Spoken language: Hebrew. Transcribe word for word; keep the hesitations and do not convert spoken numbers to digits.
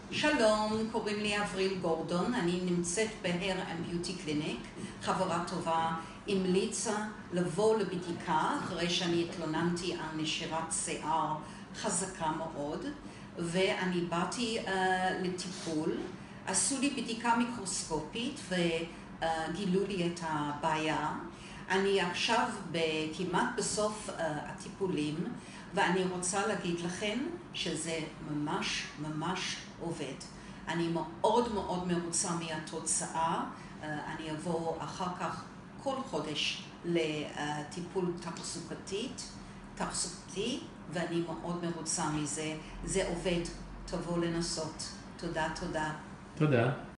שלום, קוראים לי אבריל גורדון, אני נמצאת בהר ביוטי קליניק. חברה טובה המליצה לבוא לבדיקה אחרי שאני התלוננתי על נשירת שיער חזקה מאוד, ואני באתי uh, לטיפול. עשו לי בדיקה מיקרוסקופית וגילו לי את הבעיה. אני עכשיו כמעט בסוף uh, הטיפולים, ואני רוצה להגיד לכם שזה ממש ממש עובד. אני מאוד מאוד מרוצה מהתוצאה. Uh, אני אבוא אחר כך כל חודש לטיפול תחזוקתית, תחזוקתי, ואני מאוד מרוצה מזה. זה עובד. תבוא לנסות. תודה, תודה. תודה.